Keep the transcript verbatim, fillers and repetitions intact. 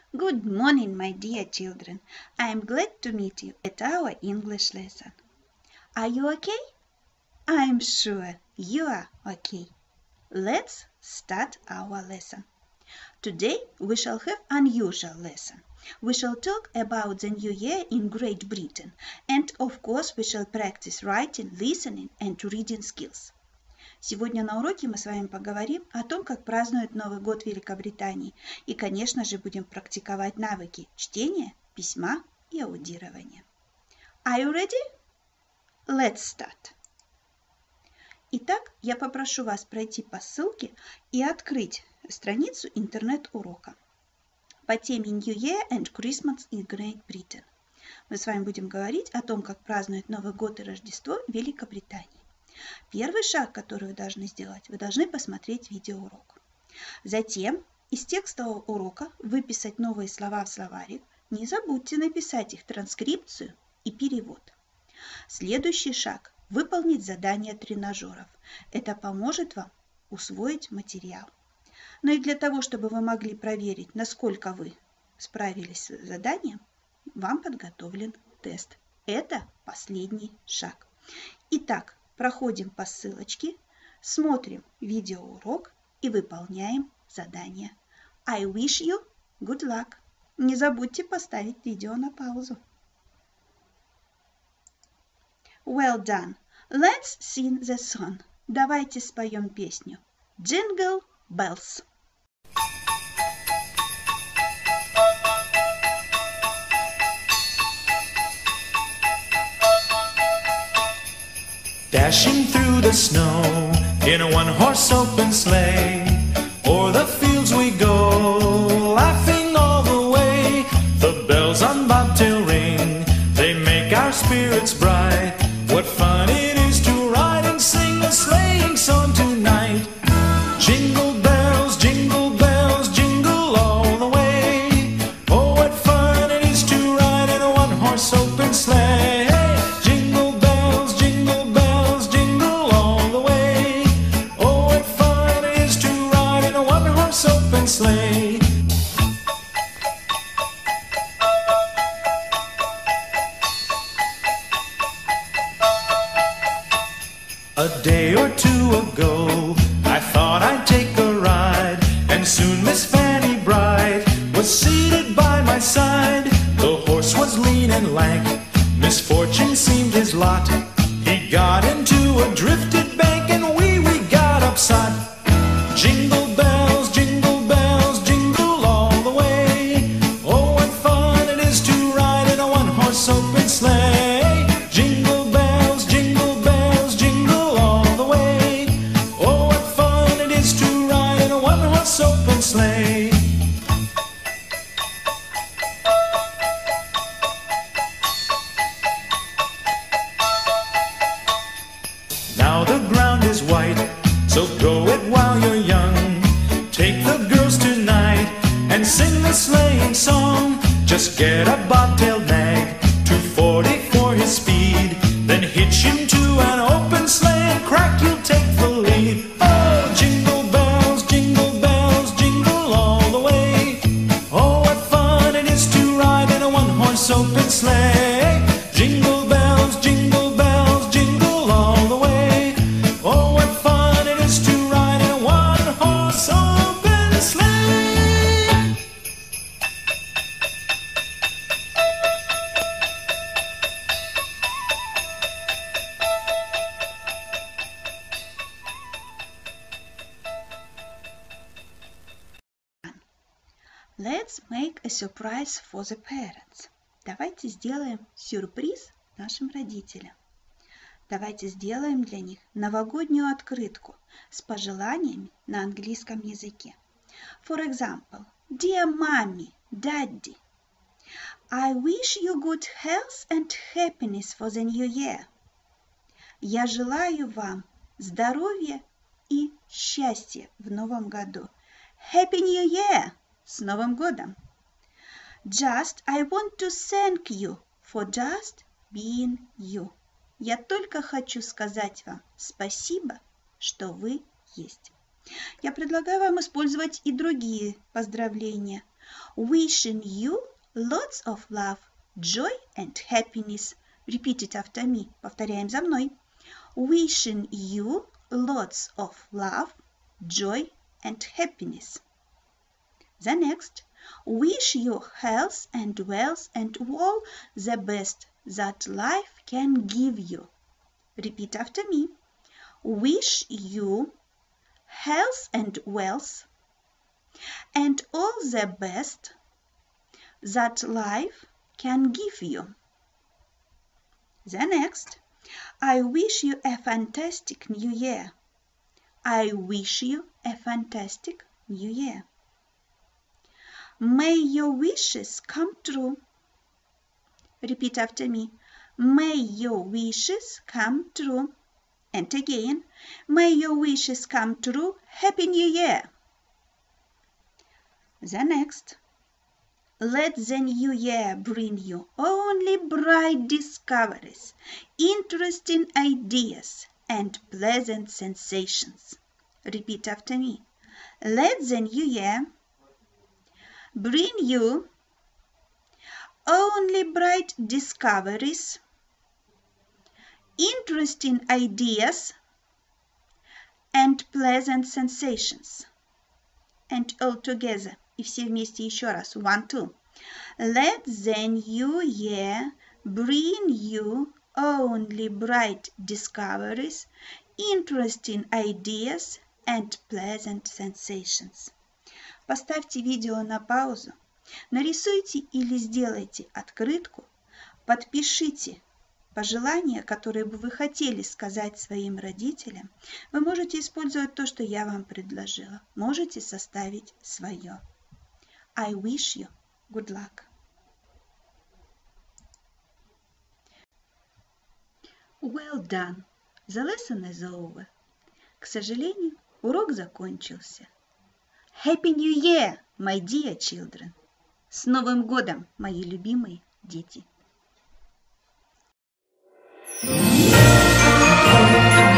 Good morning, my dear children. I am glad to meet you at our English lesson. Are you okay? I am sure you are okay. Let's start our lesson. Today we shall have unusual lesson. We shall talk about the new year in Great Britain, and of course we shall practice writing, listening and reading skills. Сегодня на уроке мы с вами поговорим о том, как празднуют Новый год в Великобритании, и, конечно же, будем практиковать навыки чтения, письма и аудирования. Are you ready? Let's start. Итак, я попрошу вас пройти по ссылке и открыть страницу интернет-урока по теме New Year and Christmas in Great Britain. Мы с вами будем говорить о том, как празднуют Новый год и Рождество в Великобритании. Первый шаг, который вы должны сделать, вы должны посмотреть видеоурок. Затем из текстового урока выписать новые слова в словарик. Не забудьте написать их транскрипцию и перевод. Следующий шаг – выполнить задания тренажеров. Это поможет вам усвоить материал. Ну и для того, чтобы вы могли проверить, насколько вы справились с заданием, вам подготовлен тест. Это последний шаг. Итак, проходим по ссылочке, смотрим видеоурок и выполняем задание. I wish you good luck. Не забудьте поставить видео на паузу. Well done. Let's sing the song. Давайте споем песню. Jingle bells. Dashing through the snow in a one-horse open sleigh, o'er the fields we go, laughing all the way. The bells on bobtail ring, they make our spirits bright. What fun it is to ride and sing a sleighing song tonight. Jingle bells, jingle bells, jingle all the way. Oh, what fun it is to ride in a one-horse open sleigh. Sleigh. A day or two ago, I thought I'd take a ride, and soon Miss Fanny Bright was seated by my side. The horse was lean and lank, misfortune seemed his lot. He got into a drifted bank, and we, we got upset. Jingle bells, jingle bells, jingle all the way. Oh, what fun it is to ride in a one-horse open sleigh. Jingle bells, jingle bells, jingle all the way. Oh, what fun it is to ride in a one-horse open sleigh. Now the ground is white, so go it while you're young. Take the girls tonight and sing the sleighing song. Just get a bobtail nag, two forty for his speed. Then hitch him to an open sleigh and crack, you'll take the lead. Oh, jingle bells, jingle bells, jingle all the way. Oh, what fun it is to ride in a one-horse open sleigh. Jingle bells, jingle bells, jingle all the way. Oh, what fun it is to ride in a one-horse open sleigh. Let's make a surprise for the parents. Давайте сделаем сюрприз нашим родителям. Давайте сделаем для них новогоднюю открытку с пожеланиями на английском языке. For example, Dear Mommy, Daddy, I wish you good health and happiness for the new year. Я желаю вам здоровья и счастья в новом году. Happy New Year! С Новым годом! Just I want to thank you for just being you. Я только хочу сказать вам спасибо, что вы есть. Я предлагаю вам использовать и другие поздравления. Wishing you lots of love, joy and happiness. Repeat it after me. Повторяем за мной. Wishing you lots of love, joy and happiness. The next. Wish you health and wealth and all the best that life can give you. Repeat after me. Wish you health and wealth and all the best that life can give you. The next. I wish you a fantastic new year. I wish you a fantastic new year. May your wishes come true. Repeat after me. May your wishes come true. And again. May your wishes come true. Happy New Year. The next. Let the new year bring you only bright discoveries, interesting ideas, and pleasant sensations. Repeat after me. Let the new year bring you only bright discoveries, interesting ideas, and pleasant sensations. And all together. И все вместе еще раз. One, two. Let the new year bring you only bright discoveries, interesting ideas, and pleasant sensations. Поставьте видео на паузу, нарисуйте или сделайте открытку, подпишите пожелания, которые бы вы хотели сказать своим родителям. Вы можете использовать то, что я вам предложила. Можете составить свое. I wish you good luck. Well done. The lesson is over. К сожалению, урок закончился. Happy New Year, my dear children. С Новым годом, мои любимые дети.